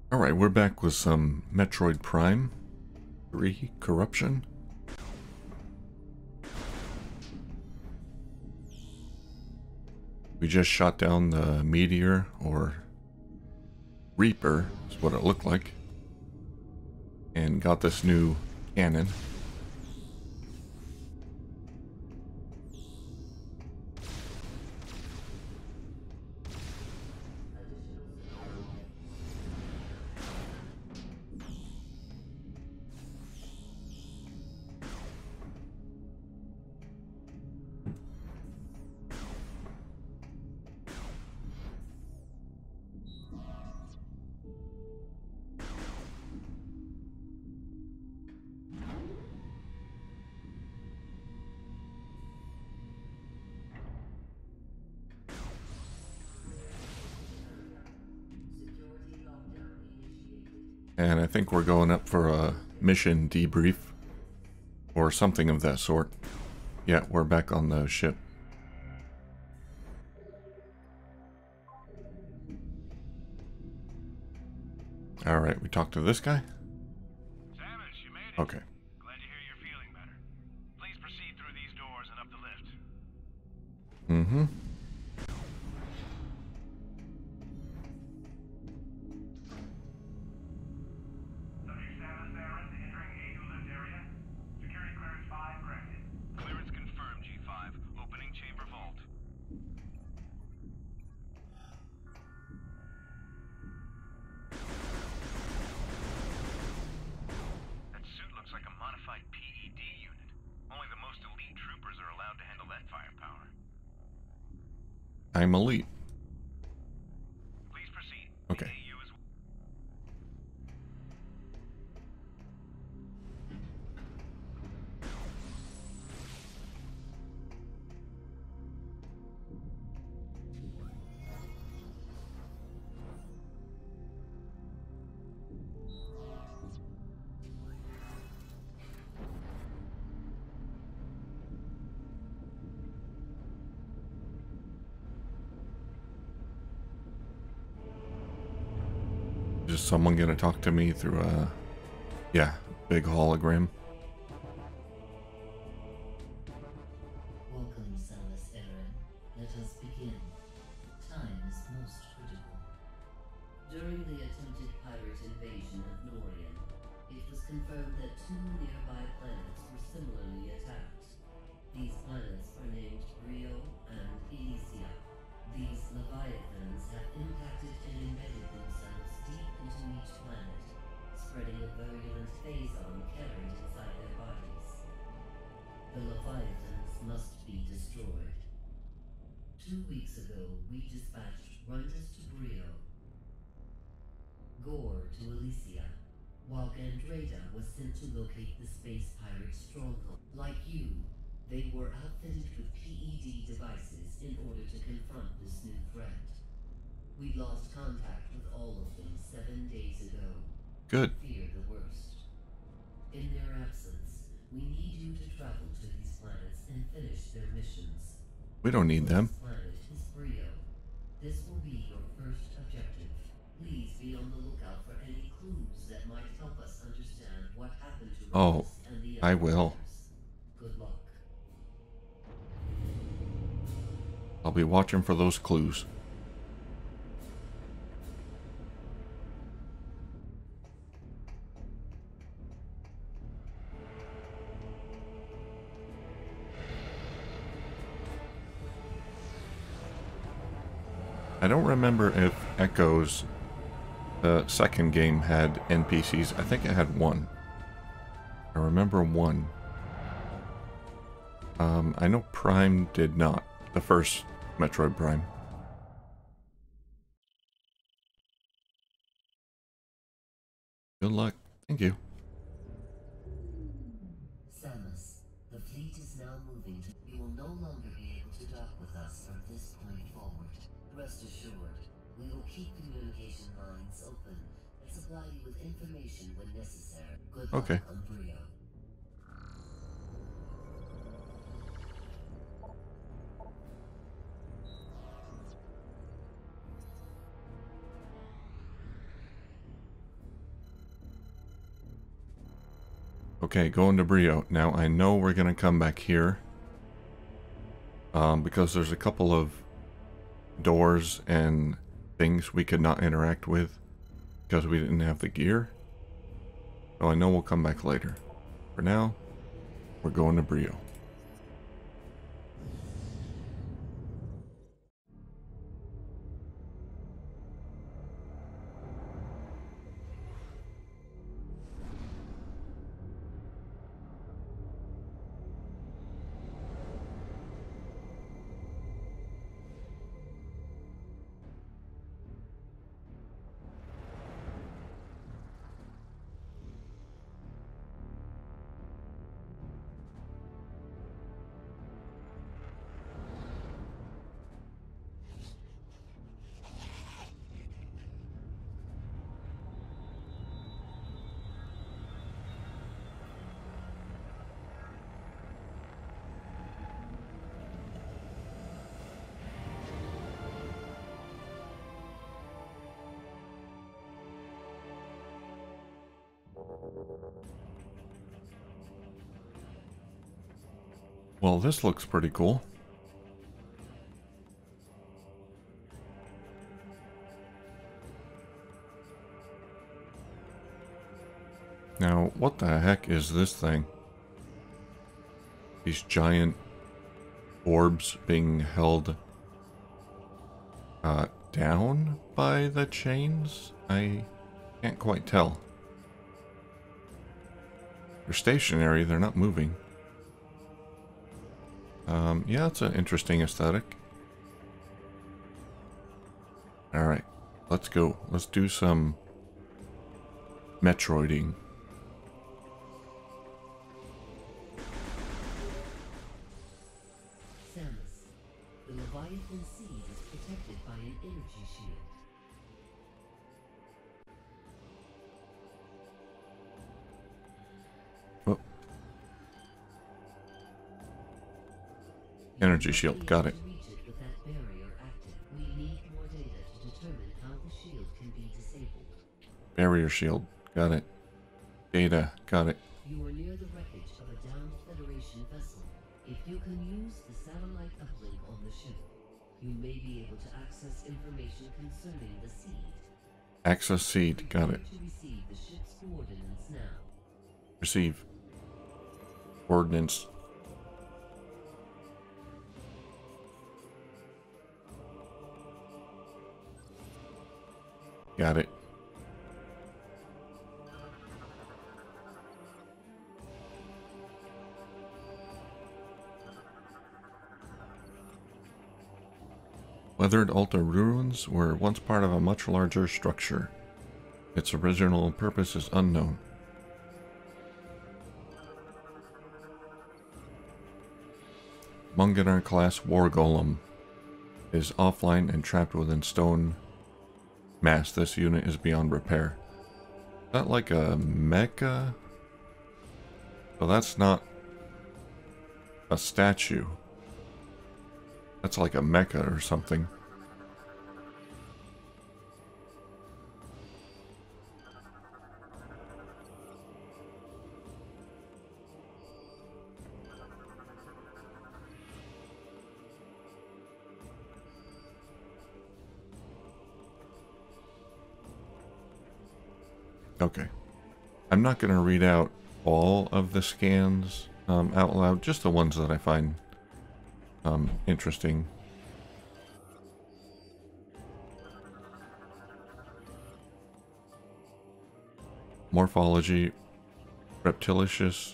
Alright, we're back with some Metroid Prime 3 Corruption. We just shot down the meteor, or Reaper, is what it looked like, and got this new cannon. And I think we're going up for a mission debrief, or something of that sort. Yeah, we're back on the ship. Alright, we talked to this guy? Samus, you made it. Okay. Glad to hear you're feeling better. Please proceed through these doors and up the lift. Mm-hmm. Subject Samus Baron entering A2 lift area. Security clearance 5 granted. Clearance confirmed, G5. Opening chamber vault. That suit looks like a modified PED unit. Only the most elite troopers are allowed to handle that firepower. I'm elite. Please proceed. Okay. The AU is... Is someone gonna talk to me through a... yeah, big hologram? Welcome, Samus Aran. Let us begin. Time is most critical. During the attempted pirate invasion of Norian, it was confirmed that 2 nearby planets were similarly attacked. These planets are named Brio and Elysia. These Leviathans have impacted and embedded themselves deep into each planet, spreading a virulent phazon carried inside their bodies. The Leviathans must be destroyed. 2 weeks ago, we dispatched Runtus to Brio, Gore to Elysia, while Gandreda was sent to locate the space pirate stronghold. Like you, they were outfitted with PED devices in order to confront this new threat. We lost contact with all of them 7 days ago. Good. Fear the worst. In their absence, we need you to travel to these planets and finish their missions. We don't need them. This planet is Brio. This will be your first objective. Please be on the lookout for any clues that might help us understand what happened to Oh, Rufus and the I other will. players. Good luck. I'll be watching for those clues. I don't remember if Echoes, the second game, had NPCs. I think it had one. I remember one. I know Prime did not. The first Metroid Prime. Good luck. Thank you. Samus, the fleet is now moving to... You will no longer be able to dock with us from this point forward. Rest assured, we will keep communication lines open and supply you with information when necessary. Good luck Okay. on Brio. Okay, going to Brio. Now, I know we're going to come back here. Because there's a couple of doors and things we could not interact with because we didn't have the gear. So I know we'll come back later. For now, we're going to Brio. Well, this looks pretty cool. Now, what the heck is this thing? These giant orbs being held down by the chains? I can't quite tell. They're stationary, they're not moving. Yeah, it's an interesting aesthetic. Alright, let's go. Let's do some Metroiding. Samus, the Leviathan seed is protected by an energy shield. Oh. Energy shield, got it. Reach it with that barrier active. We need more data to determine how the shield can be disabled. Barrier shield, got it. Data, got it. You are near the wreckage of a downed Federation vessel. If you can use the satellite uplink on the ship, you may be able to access information concerning the seed. Access seed, got it. To receive the ship's coordinates now. Receive. Coordinates. Got it. Weathered altar ruins were once part of a much larger structure. Its original purpose is unknown. Munganar class war golem is offline and trapped within stone mass. This unit is beyond repair. Is that like a mecha? So that's not a statue. That's like a mecha or something. Okay. I'm not going to read out all of the scans out loud, just the ones that I find interesting. Morphology, reptilicus,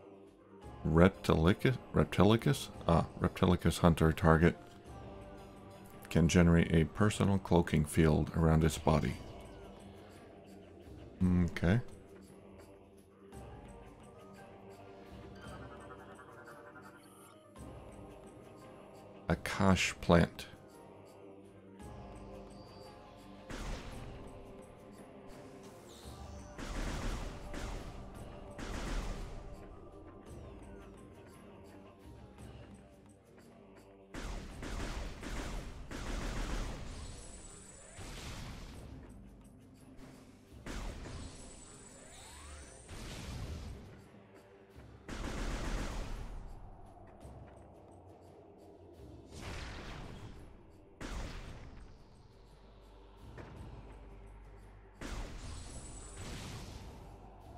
reptilicus hunter target can generate a personal cloaking field around its body. Okay. Akash plant.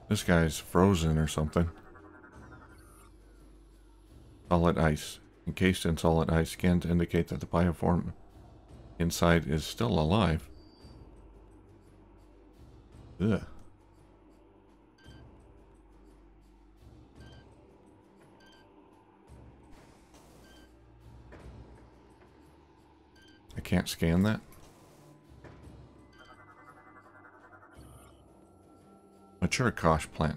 This guy's frozen or something. Solid ice. Encased in solid ice, scans indicate that the bioform inside is still alive. Ugh. I can't scan that. Mature kosh plant.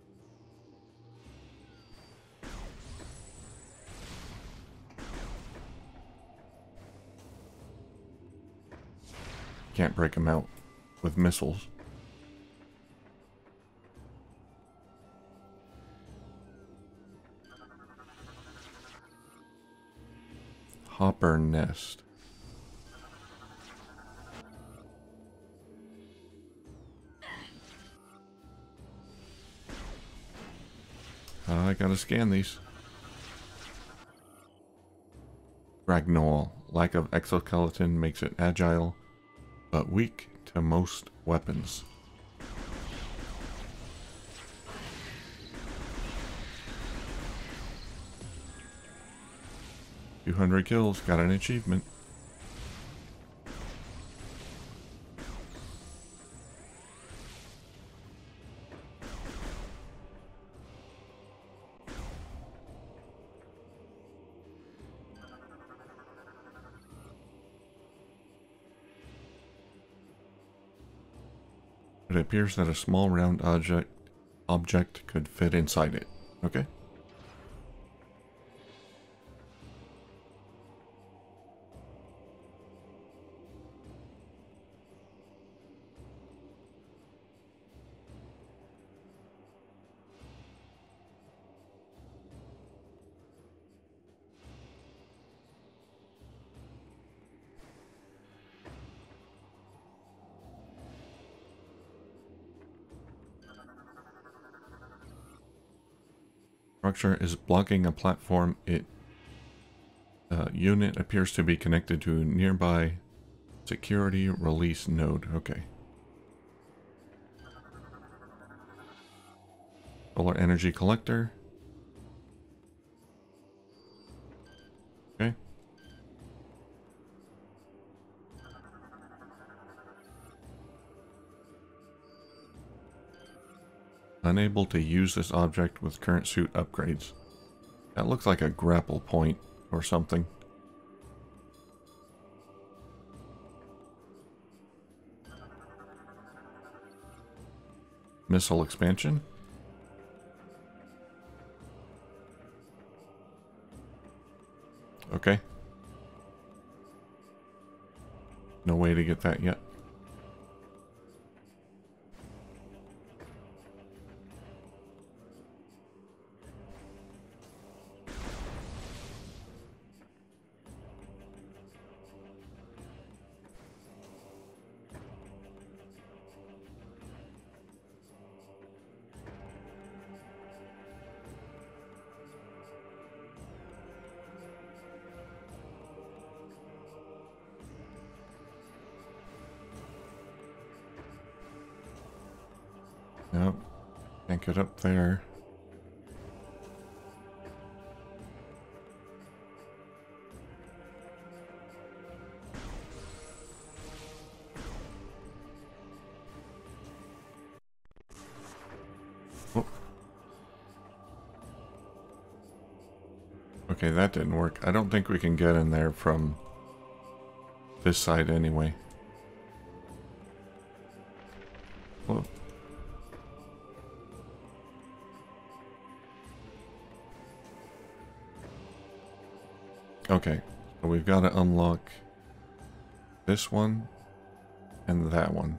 Can't break them out with missiles. Hopper nest. I gotta scan these. Ragnoll. Lack of exoskeleton makes it agile, but weak to most weapons. $200 kills, got an achievement. It appears that a small round object could fit inside it. Okay. Structure is blocking a platform. Unit appears to be connected to a nearby security release node. Okay. Solar energy collector. Okay. Unable to use this object with current suit upgrades. That looks like a grapple point or something. Missile expansion. Okay. No way to get that yet. Nope. Can't get up there. Oh. Okay, that didn't work. I don't think we can get in there from this side anyway. Whoa. Okay, so we've got to unlock this one and that one.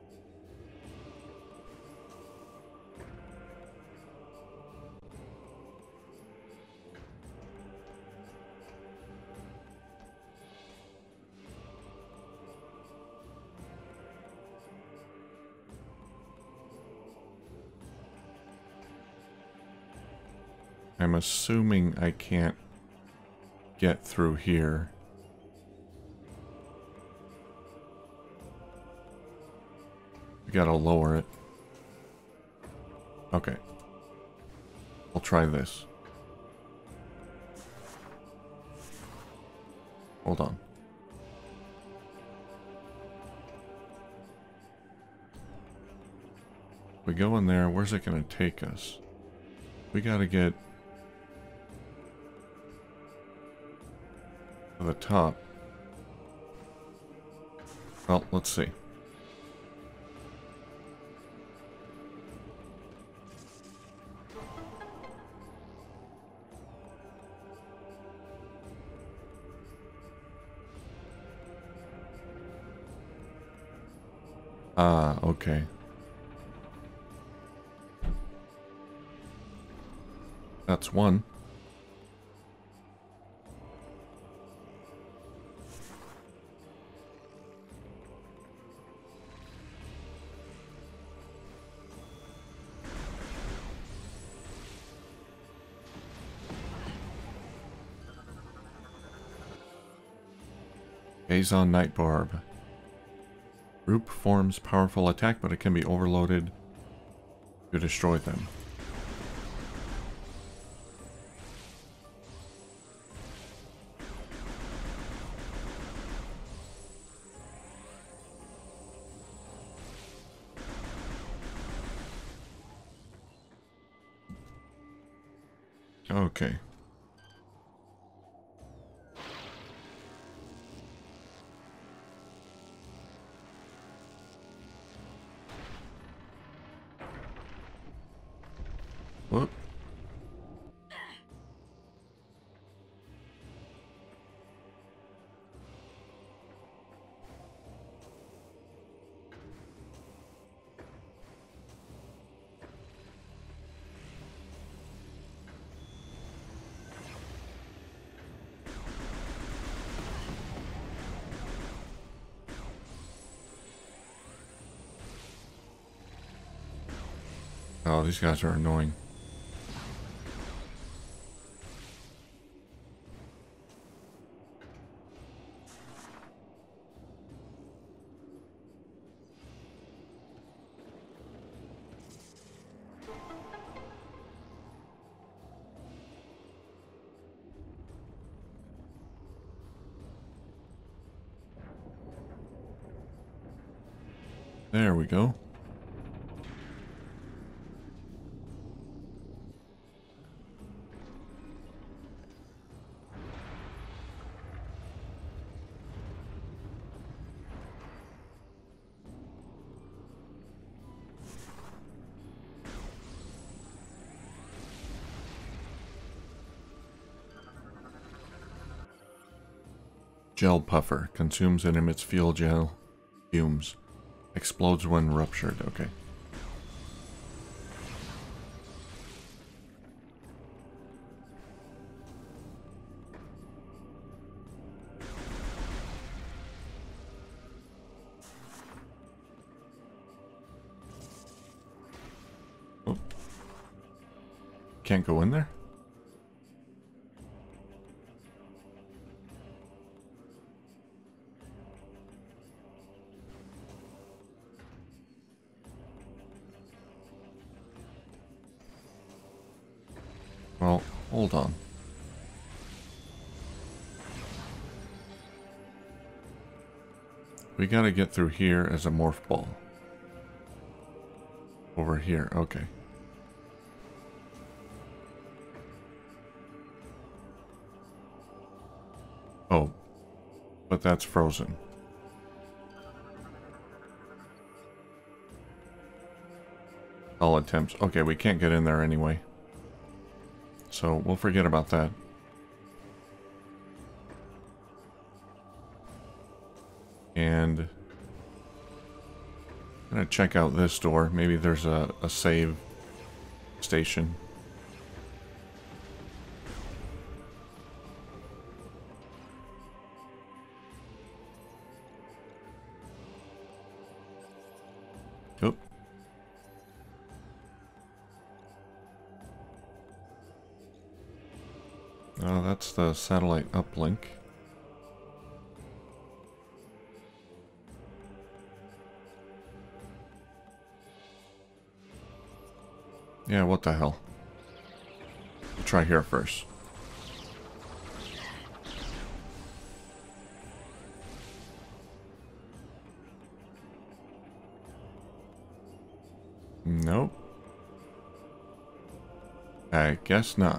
I'm assuming I can't get through here. We gotta lower it. Okay. I'll try this. Hold on. We go in there, where's it going to take us? We got to get to the top. Well, let's see. Ah, okay. That's one. Azon Night Barb. Group forms powerful attack, but it can be overloaded to destroy them. Okay. Whoop. Oh, these guys are annoying. There we go. Gel puffer. Consumes and emits fuel gel fumes. Explodes when ruptured. Okay. Oh. Can't go in there? Well, hold on. We gotta get through here as a morph ball. Over here, okay. Oh, but that's frozen. All attempts. Okay, we can't get in there anyway. So we'll forget about that. And I'm gonna check out this door. Maybe there's a save station. Oop. Oh, that's the satellite uplink. Yeah, what the hell? We'll try here first. Nope. I guess not.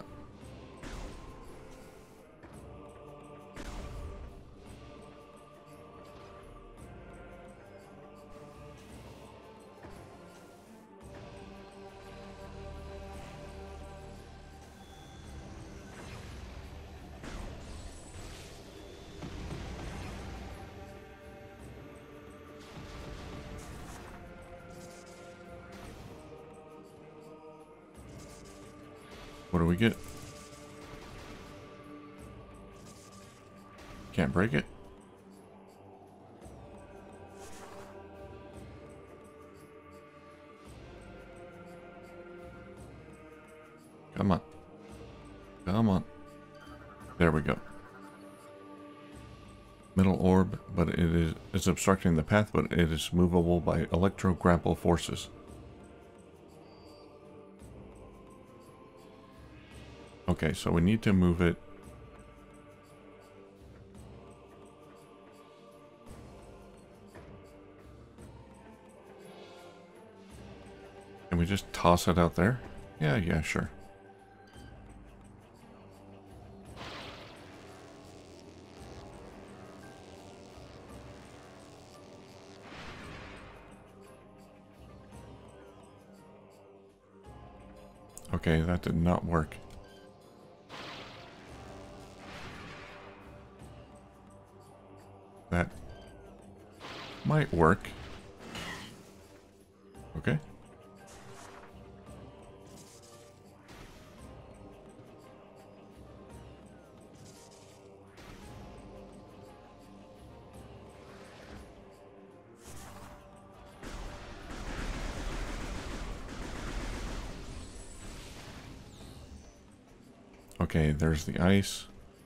What do we get? Can't break it. Come on. Come on. There we go. Middle orb, but it's obstructing the path, but it is movable by electro-grapple forces. Okay, so we need to move it. Can we just toss it out there? Yeah, sure. Okay, that did not work. That might work. Okay. Okay, there's the ice.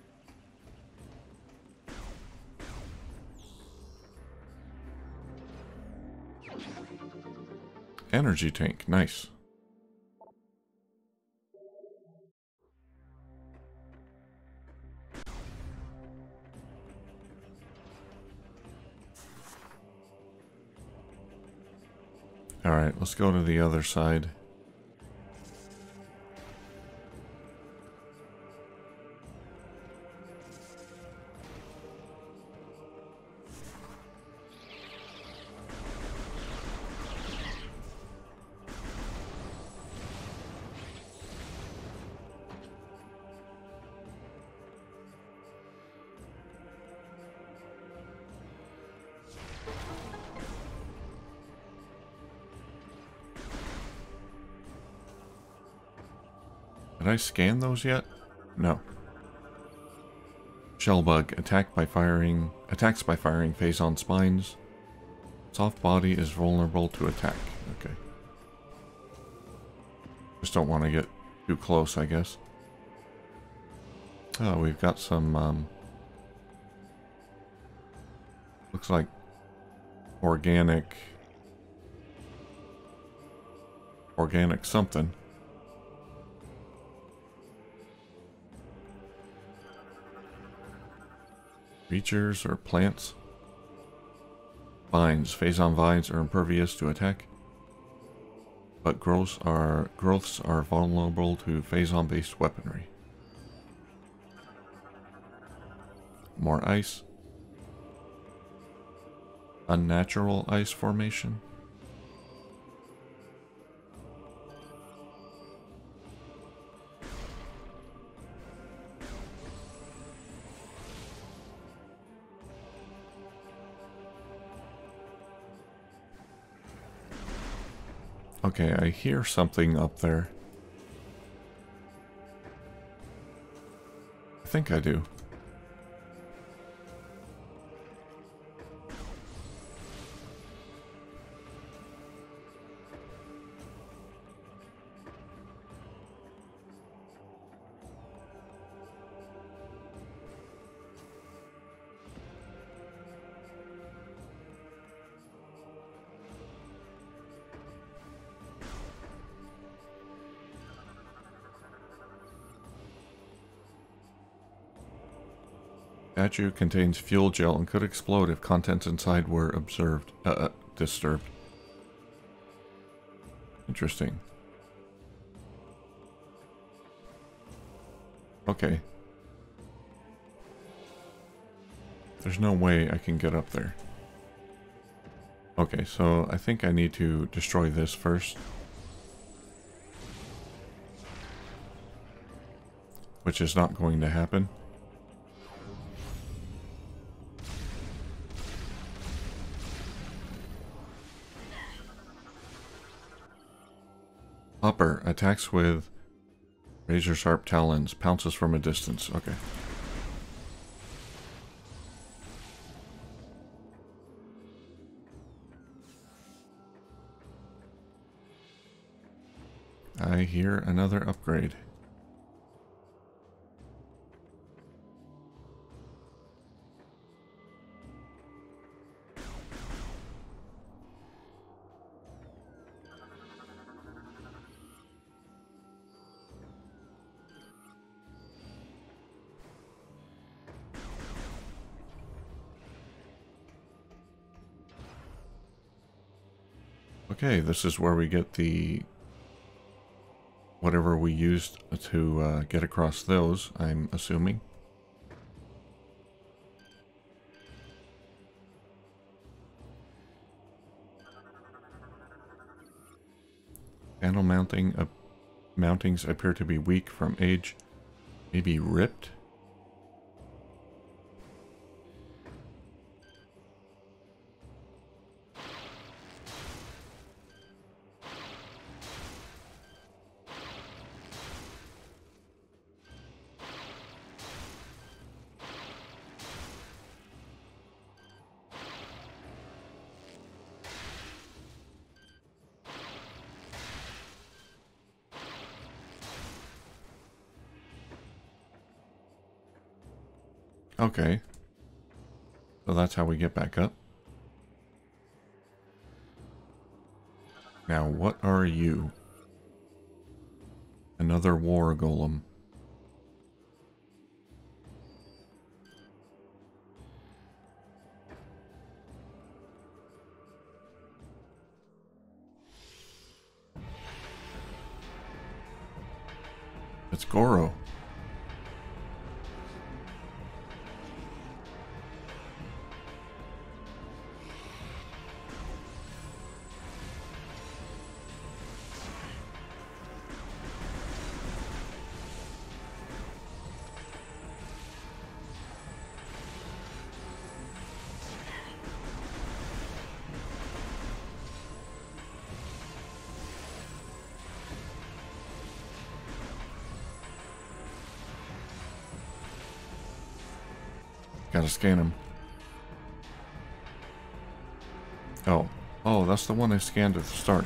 Energy tank, nice. All right, let's go to the other side. Did I scan those yet? No. Shellbug attacks by firing phase on spines. Soft body is vulnerable to attack. Okay. Just don't want to get too close, I guess. Oh, we've got some looks like organic something. Creatures or plants. Vines. Phazon vines are impervious to attack, but growths are vulnerable to phazon-based weaponry. More ice. Unnatural ice formation. Okay, I hear something up there. I think I do. Statue contains fuel gel and could explode if contents inside were disturbed. Interesting. Okay. There's no way I can get up there. Okay, so I think I need to destroy this first. Which is not going to happen. Hopper attacks with razor sharp talons, pounces from a distance. Okay. I hear another upgrade. Okay, this is where we get the whatever we used to get across those, I'm assuming. Panel mountings appear to be weak from age, maybe ripped. Okay. So that's how we get back up. Now, what are you? Another war golem. It's Goro. Gotta scan him. Oh. Oh, that's the one I scanned at the start.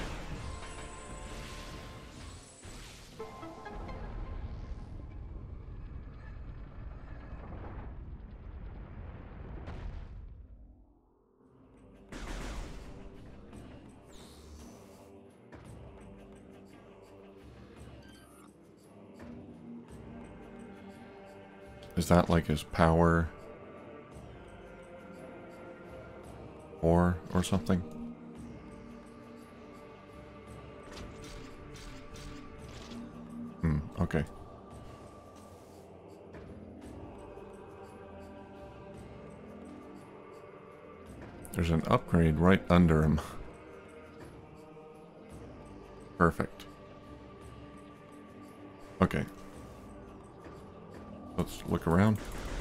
Is that like his power? Or something? Okay. There's an upgrade right under him. Perfect. Okay. Let's look around.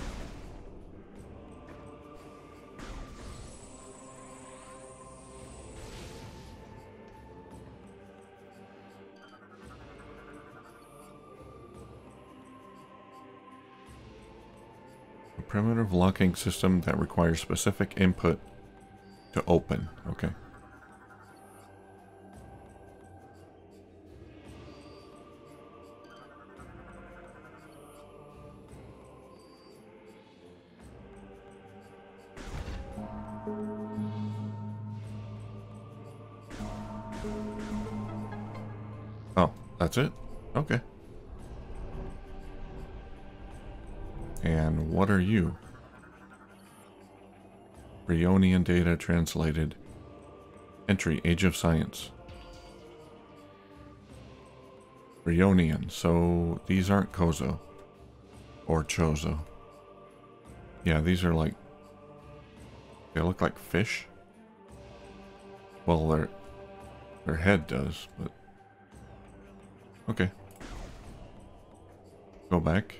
Primitive locking system that requires specific input to open. Okay. Oh, that's it? Okay. And what are you? Bryonian data translated. Entry, Age of Science. Bryonian, so these aren't Kozo. Or Chozo. Yeah, these are like... They look like fish. Well, their head does, but... Okay. Go back.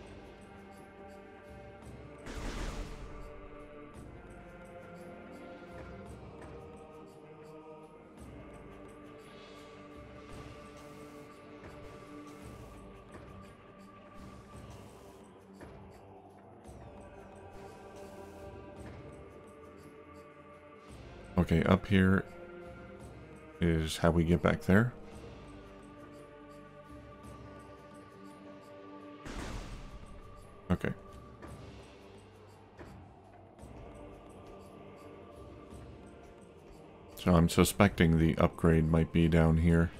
Okay, up here is how we get back there. Okay. So I'm suspecting the upgrade might be down here.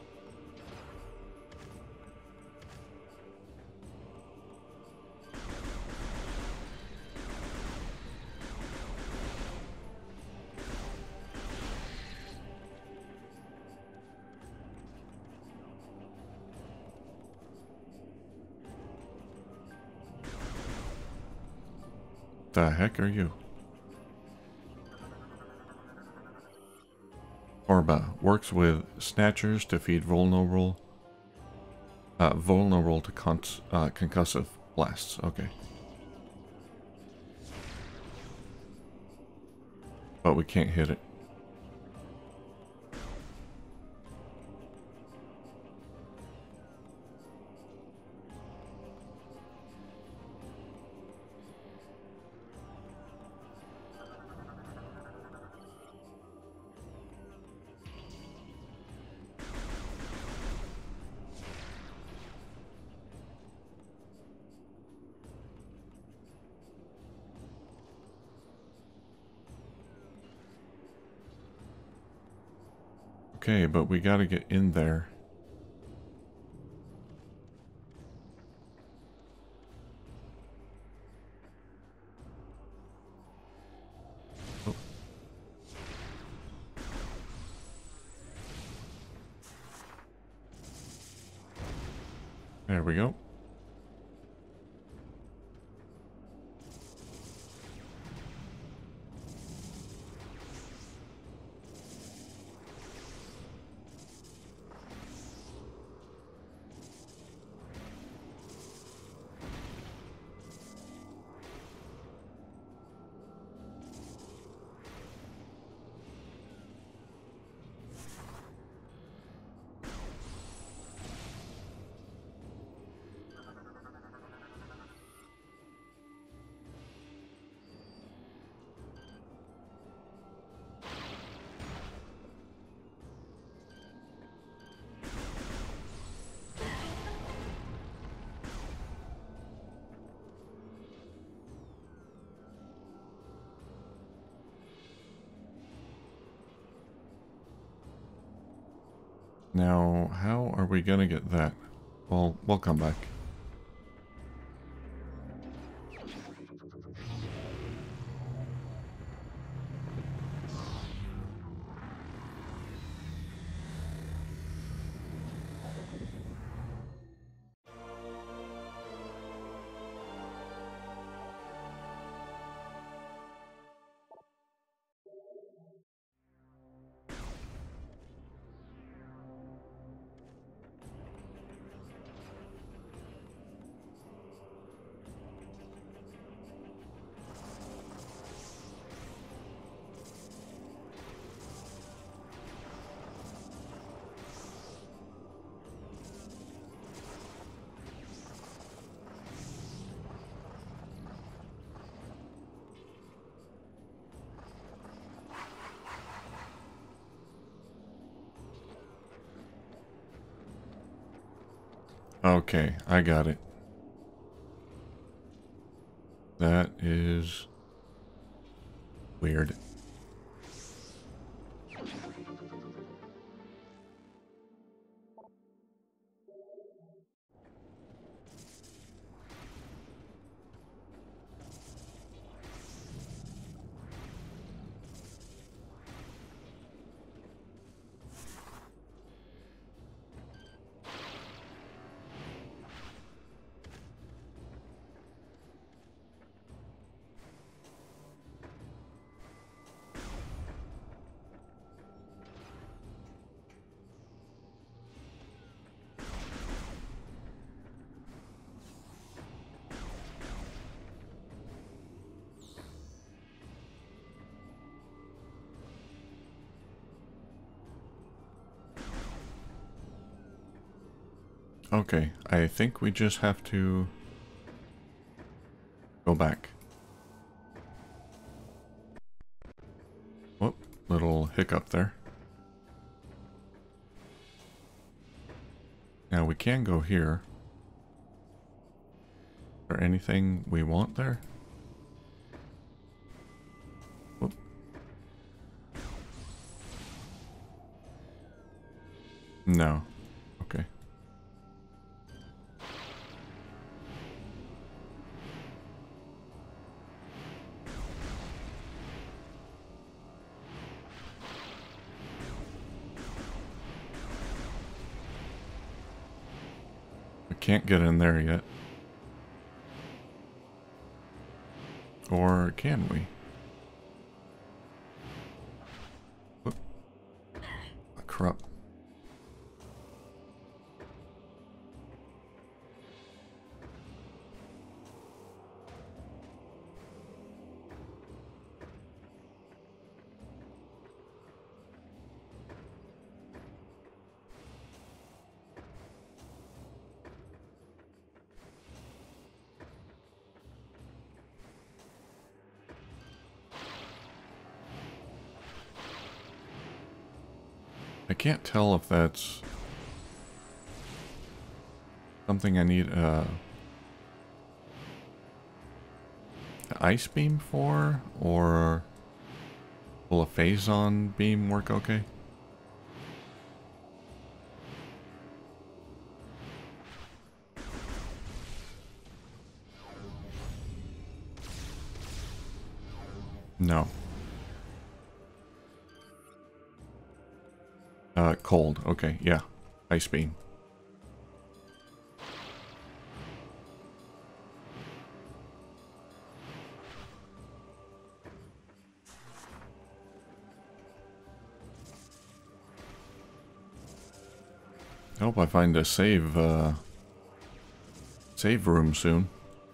The heck are you? Orba works with snatchers to feed vulnerable to concussive blasts. Okay. But we can't hit it. Okay, but we gotta get in there. Oh. There we go. Now, how are we gonna get that? Well, we'll come back. Okay, I got it. That is weird. Okay, I think we just have to go back. Whoop, little hiccup there. Now we can go here. Is there anything we want there? Whoop. No. Okay. We can't get in there yet. Or can we? Whoop. Crap. I can't tell if that's something I need an ice beam for, or will a phazon beam work okay? No. Cold. Okay, yeah. Ice beam. I hope I find a save room soon.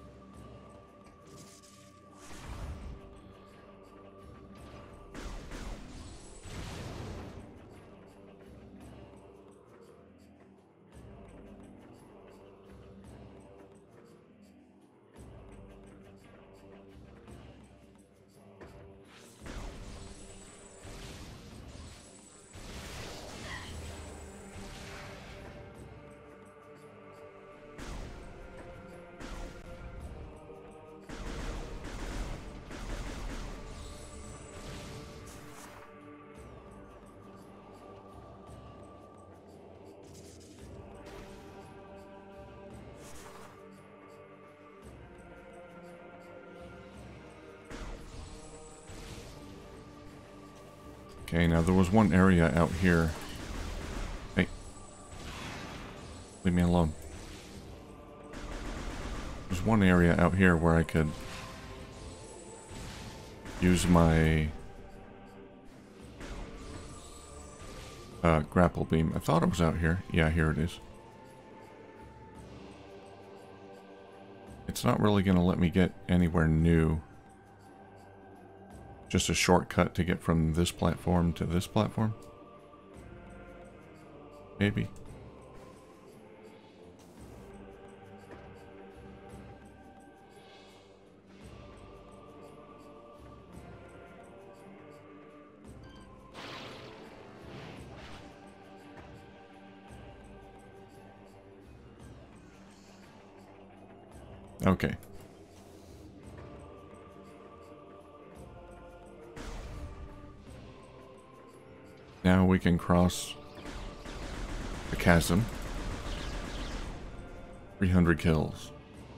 Okay, now there was one area out here. Hey. Leave me alone. There's one area out here where I could use my grapple beam. I thought it was out here. Yeah, here it is. It's not really going to let me get anywhere new. Just a shortcut to get from this platform to this platform? Maybe. Okay. Now we can cross the chasm. 300 kills.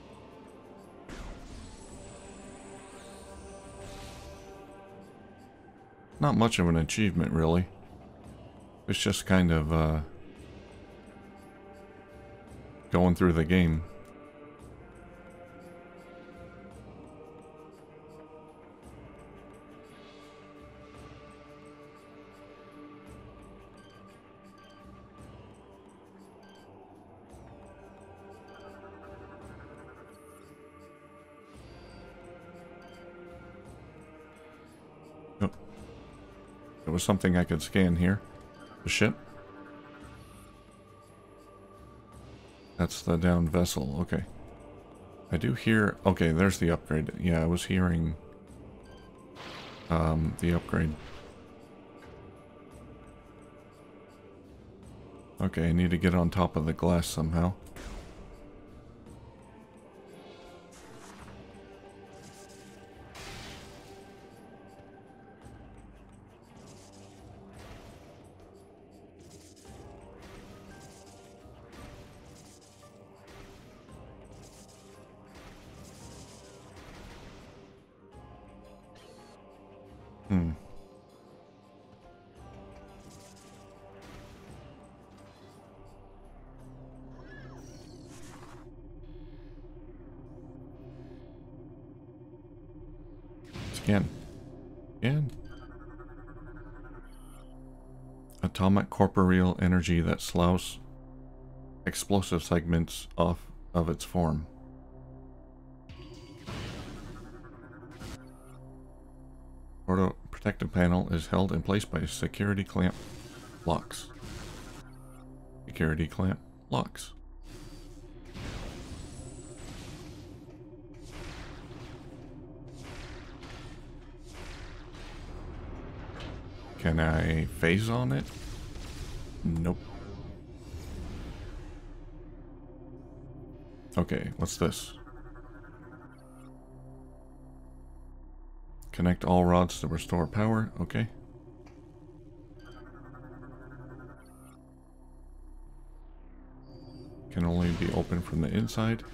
Not much of an achievement, really. It's just kind of going through the game. There was something I could scan here. The ship. That's the downed vessel. Okay. I do hear... Okay, there's the upgrade. Yeah, I was hearing... the upgrade. Okay, I need to get on top of the glass somehow. Scan. Scan. Atomic corporeal energy that sloughs explosive segments off of its form. Portal protective panel is held in place by security clamp locks. Security clamp locks. Can I phase on it? Nope. Okay, what's this? Connect all rods to restore power. Okay. Can only be opened from the inside.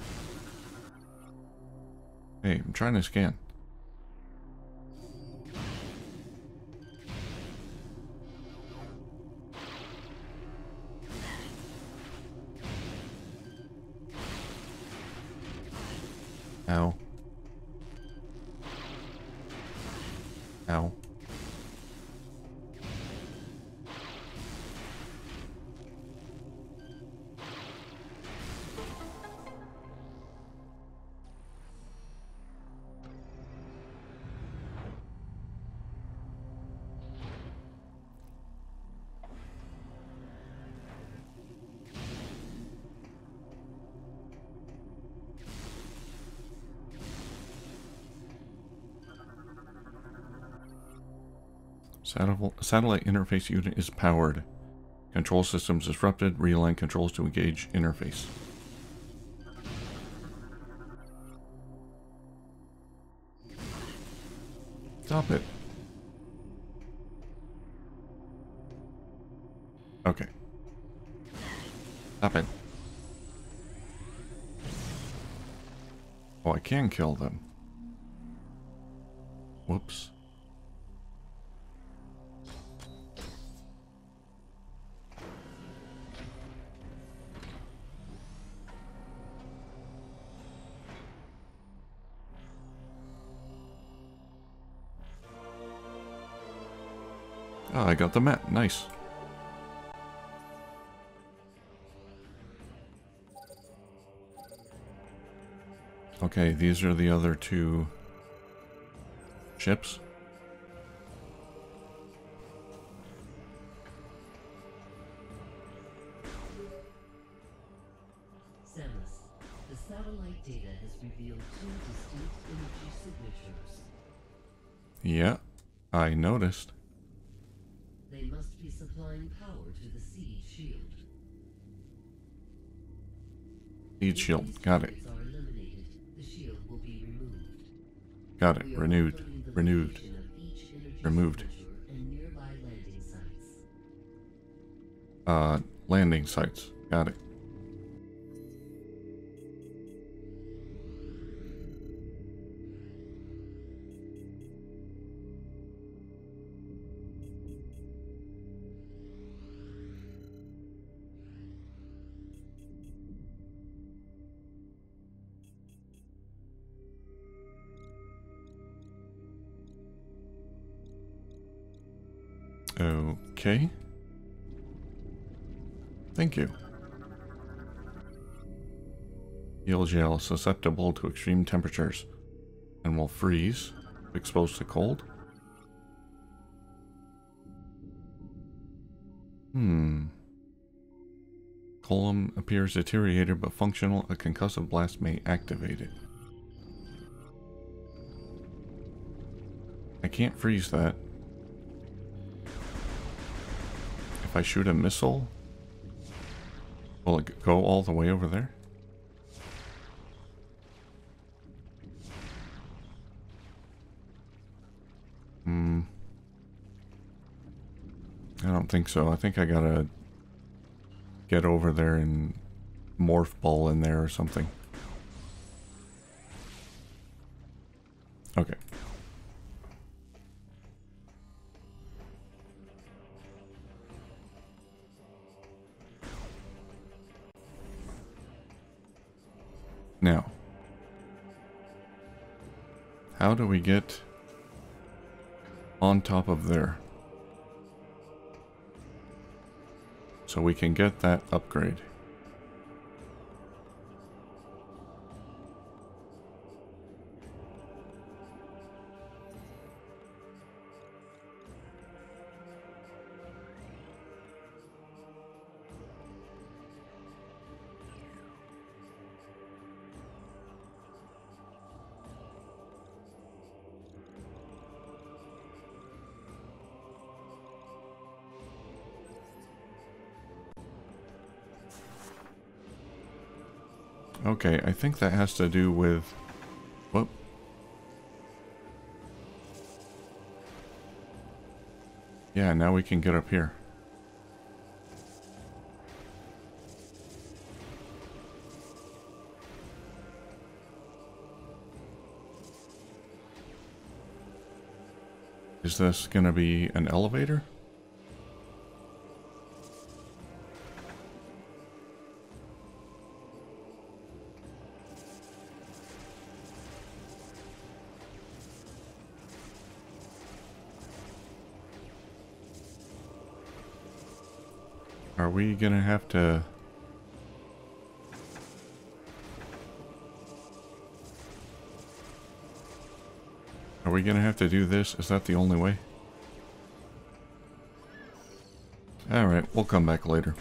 Hey, I'm trying to scan. Ow. Ow. Satellite interface unit is powered. Control systems disrupted. Realign controls to engage interface. Stop it. Okay. Stop it. Oh, I can kill them. Whoops. Oh, I got the map. Nice. Okay, these are the other two ships. Samus, the satellite data has revealed two distinct energy signatures. Yeah, I noticed. They must be supplying power to the seed shield. Seed shield. Got it. If these targets are eliminated, the shield will be removed. Got it. We are Renewed. confirming the Renewed. location of each energy Removed. signature and nearby landing sites. Landing sites. Got it. Okay. Thank you. Heal gel susceptible to extreme temperatures and will freeze if exposed to cold. column appears deteriorated but functional, a concussive blast may activate it. I can't freeze that. If I shoot a missile, will it go all the way over there? I don't think so. I think I gotta get over there and morph ball in there or something. Okay. Now, how do we get on top of there so we can get that upgrade? Okay, I think that has to do with... Whoop. Yeah, now we can get up here. Is this gonna be an elevator? Are we gonna have to... Are we gonna have to do this? Is that the only way? Alright, we'll come back later.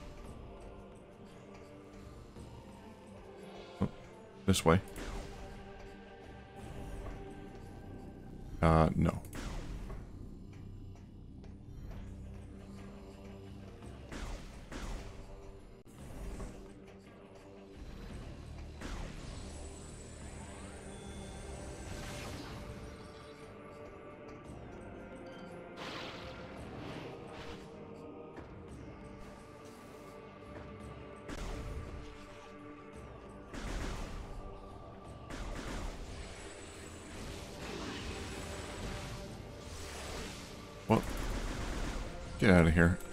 Oh, this way. No. Well, get out of here.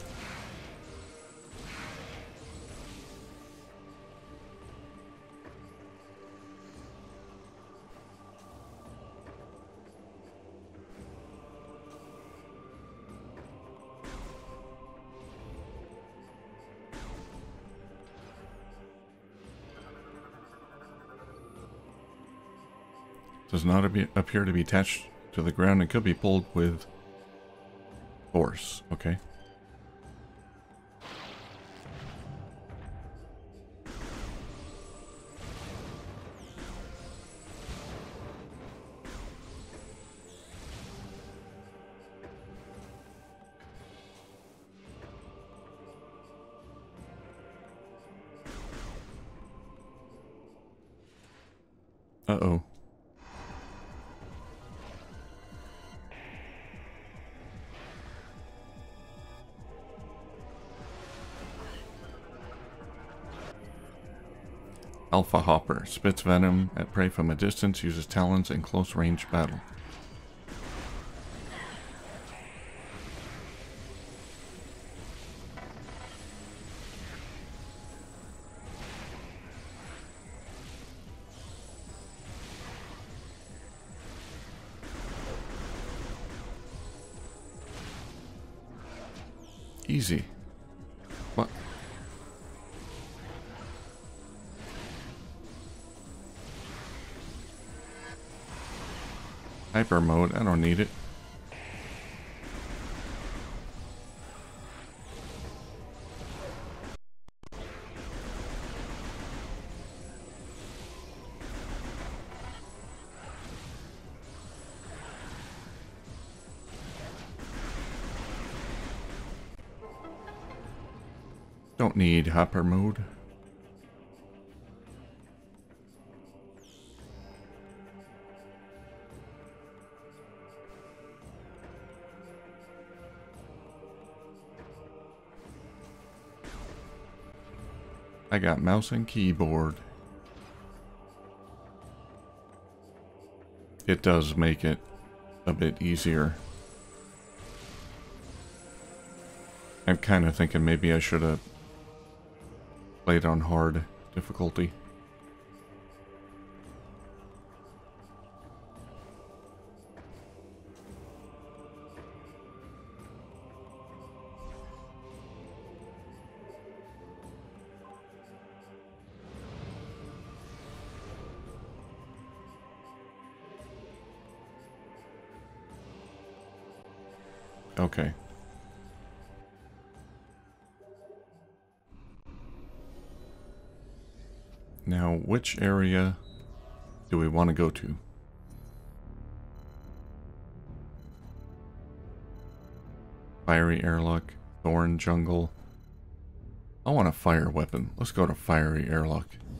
Does not appear to be attached to the ground and could be pulled with force. Okay. Uh-oh. Alpha Hopper spits venom at prey from a distance, uses talons in close range battle. Easy. What? Hyper mode, I don't need it. Don't need hopper mode. I got mouse and keyboard. It does make it a bit easier. I'm kind of thinking maybe I should have played on hard difficulty. Okay. Now, which area do we want to go to? Fiery airlock, thorn jungle. I want a fire weapon. Let's go to fiery airlock.